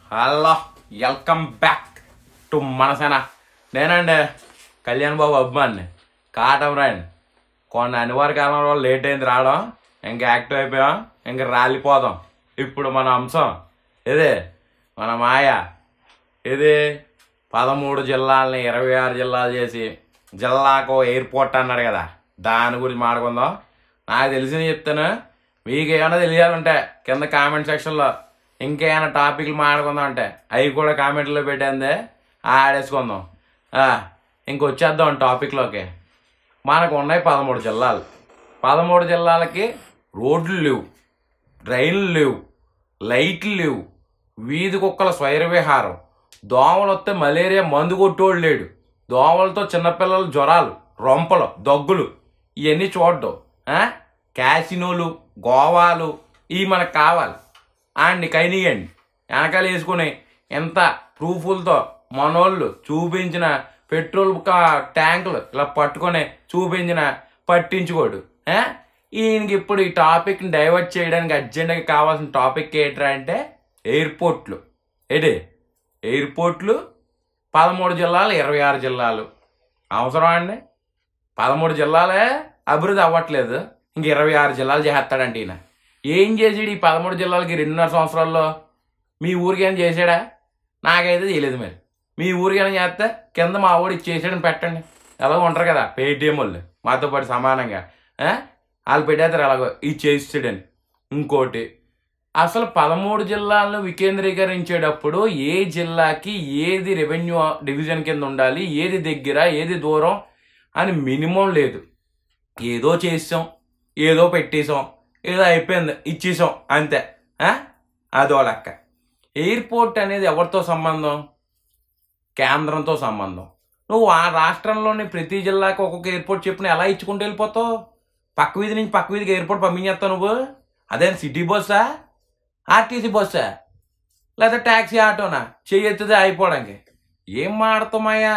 Hello, welcome back to Manasena. నేనండి కళ్యాణ్ బాబు అభిమాని కాటం రాయండి. కొన్ని అనివార్య కాలంలో లేట్ అయింది రావడం, ఇంక యాక్టివ్ అయిపోయాం, ఇంక రాలిపోదాం. ఇప్పుడు మన అంశం ఇదే, మన మాయ ఇది 13 జిల్లాలని 26 జిల్లాలు చేసి జిల్లాకు ఎయిర్పోర్ట్ అన్నాడు కదా, దాని గురించి మాట్లాడుకుందాం. నాకు తెలిసింది చెప్తాను, మీకు ఏమైనా తెలియాలంటే కింద కామెంట్ సెక్షన్లో ఇంకేమైనా టాపిక్లు మాట్లాడుకుందాం అంటే అవి కూడా కామెంట్లో పెట్టేందే ఆడేసుకుందాం. ఇంకొచ్చేద్దాం టాపిక్లోకి. మనకు ఉన్నాయి 13 జిల్లాలు. 13 జిల్లాలకి రోడ్లు లేవు, డ్రైన్లు లేవు, లైట్లు లేవు, వీధి కుక్కల స్వైర విహారం, దోమలు వస్తే మలేరియా మందు కొట్టోడు లేడు, దోమలతో చిన్నపిల్లల జ్వరాలు, రొంపలు, దగ్గులు ఇవన్నీ చూడడం, క్యాసినోలు, గోవాలు ఇవి మనకు కావాలి. అండ్ కైనీయండి వెనకాల వేసుకుని ఎంత ప్రూఫ్లతో మనోళ్ళు చూపించిన పెట్రోల్ ట్యాంకులు ఇలా పట్టుకొని చూపించిన పట్టించుకోడు. ఈయనకి ఇప్పుడు ఈ టాపిక్ని డైవర్ట్ చేయడానికి అర్జెంట్గా కావాల్సిన టాపిక్ ఏంట్రా అంటే ఎయిర్పోర్ట్లు. ఎయిర్పోర్ట్లు 13 జిల్లాలు 26 జిల్లాలు అవసరం అండి. 13 జిల్లాలే అభివృద్ధి అవ్వట్లేదు, ఇంక 26 జిల్లాలు చేస్తాడంటే ఈయన. ఏం చేసాడు ఈ 13 జిల్లాలకి 2.5 సంవత్సరాల్లో? మీ ఊరికి ఏమైనా చేశాడా? నాకైతే చేయలేదు. మరి మీ ఊరికి ఏమైనా చేస్తే కింద మా ఊడు ఇచ్చేసాడని పెట్టండి. ఎలాగో ఉంటారు కదా పేటీఎం వాళ్ళు మాతో పాటు సమానంగా, వాళ్ళు పెట్టేస్తారు ఎలాగో ఇచ్చేసాడని. ఇంకోటి, అసలు 13 జిల్లాలను వికేంద్రీకరించేటప్పుడు ఏ జిల్లాకి ఏది రెవెన్యూ డివిజన్ కింద ఉండాలి, ఏది దగ్గర ఏది దూరం అని మినిమం లేదు. ఏదో చేసాం, ఏదో పెట్టేసాం, ఏదో అయిపోయింది ఇచ్చేసాం అంతే. అదో లెక్క. ఎయిర్పోర్ట్ అనేది ఎవరితో సంబంధం? కేంద్రంతో సంబంధం. నువ్వు ఆ రాష్ట్రంలోని ప్రతి జిల్లాకి ఒక్కొక్క ఎయిర్పోర్ట్ చెప్పిన ఎలా ఇచ్చుకుంటూ వెళ్ళిపోతావు? పక్క వీధి నుంచి పక్క వీధికి ఎయిర్పోర్ట్ పంపించేస్తావు నువ్వు? అదే సిటీ బస్సా, ఆర్టీసీ బస్సా, లేదా ట్యాక్సీ ఆటోనా చెయ్యెత్తుదే అయిపోవడానికి? ఏం మాడతామయ్యా?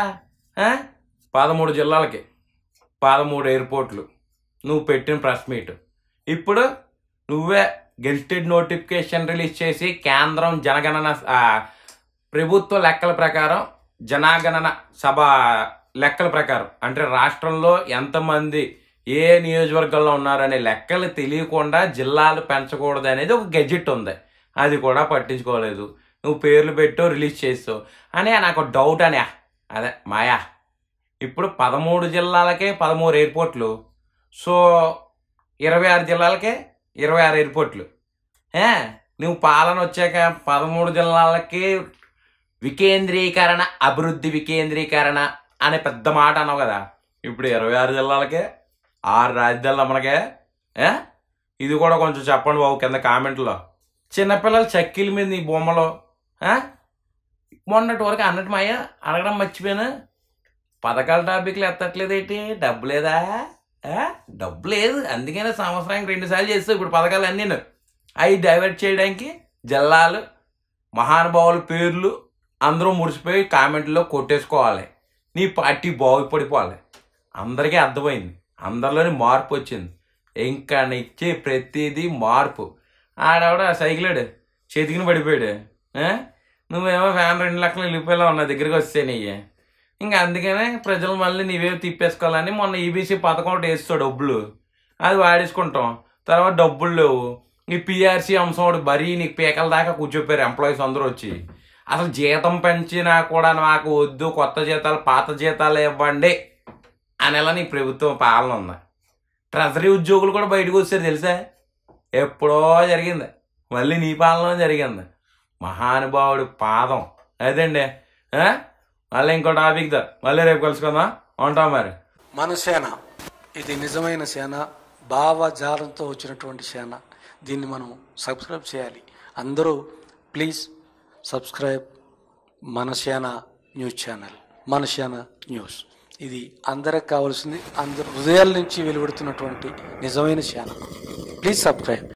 13 జిల్లాలకి 13 ఎయిర్పోర్ట్లు నువ్వు పెట్టిన ప్రెస్ మీట్. ఇప్పుడు నువ్వే గెజిటెడ్ నోటిఫికేషన్ రిలీజ్ చేసి కేంద్రం జనగణన ప్రభుత్వ లెక్కల ప్రకారం, జనగణన సభ లెక్కల ప్రకారం, అంటే రాష్ట్రంలో ఎంతమంది ఏ నియోజకవర్గంలో ఉన్నారనే లెక్కలు తెలియకుండా జిల్లాలు పెంచకూడదు అనేది ఒక గెజిట్ ఉంది. అది కూడా పట్టించుకోలేదు. నువ్వు పేర్లు పెట్టో రిలీజ్ చేస్తావు అని నాకు డౌట్ అనే. అదే మాయా, ఇప్పుడు 13 జిల్లాలకే 13 ఎయిర్పోర్ట్లు, సో 26 జిల్లాలకే 26 ఎయిర్పోర్ట్లు. నువ్వు పాలన వచ్చాక 13 జిల్లాలకి వికేంద్రీకరణ, అభివృద్ధి వికేంద్రీకరణ అనే పెద్ద మాట అన్నావు కదా. ఇప్పుడు 26 జిల్లాలకే 6 రాజధానులు మనకే. ఇది కూడా కొంచెం చెప్పండి బాబు కింద కామెంట్లో. చిన్నపిల్లలు చక్కీల మీద నీ బొమ్మలు మొన్నటి వరకు అన్నట్టు మాయ అడగడం మర్చిపోయాను. పథకాల టాపిక్లు ఎత్తట్లేదు ఏంటి? డబ్బు లేదా? డబ్బు లేదు, అందుకనే సంవత్సరానికి 2 సార్లు చేస్తావు ఇప్పుడు పథకాలు అన్నీ. అవి డైవర్ట్ చేయడానికి జిల్లాలు, మహానుభావుల పేర్లు అందరూ ముడిచిపోయి కామెంట్లో కొట్టేసుకోవాలి. నీ పార్టీ బాగుపడిపోవాలి. అందరికీ అర్థమైంది, అందరిలోని మార్పు వచ్చింది. ఇంకా ఇచ్చే ప్రతిదీ మార్పు. ఆడవిడ సైకిలాడు చేతికిని పడిపోయాడు, నువ్వేమో ఫ్యాన్ 2 లక్షలు వెళ్ళిపోయేలా ఉన్న దగ్గరికి వస్తే నెయ్యి. ఇంకా అందుకనే ప్రజలు మళ్ళీ నీవే తిప్పేసుకోవాలని మొన్న ఈబీసీ పథకం ఒకటి వేస్తాడు డబ్బులు, అది వాడేసుకుంటాం. తర్వాత డబ్బులు లేవు. ఈ పిఆర్సీ అంశం ఒకటి మరీ నీకు పీకల దాకా కూర్చోపోయారు ఎంప్లాయీస్ అందరూ వచ్చి. అసలు జీతం పెంచినా కూడా నాకు వద్దు, కొత్త జీతాలు పాత జీతాలు ఇవ్వండి అనేలా నీ ప్రభుత్వం పాలన ఉంది. ట్రెజరీ ఉద్యోగులు కూడా బయటకు వచ్చారు తెలుసా? ఎప్పుడో జరిగింది, మళ్ళీ నీ పాలన జరిగింది. మహానుభావుడి పాదం అదండి. మళ్ళీ ఇంకో టాపిక్ దా, మళ్ళీ రేపు కలుసుకుందాం. ఉంటాం మరి. మన సేన ఇది నిజమైన సేన, భావజాలంతో వచ్చినటువంటి సేన. దీన్ని మనం సబ్స్క్రైబ్ చేయాలి. అందరూ ప్లీజ్ సబ్స్క్రైబ్ మన సేన న్యూస్ ఛానల్, మన సేన న్యూస్. ఇది అందరికి కావాల్సింది, అందరు హృదయాల నుంచి వెలువడుతున్నటువంటి నిజమైన సేన. Please subscribe.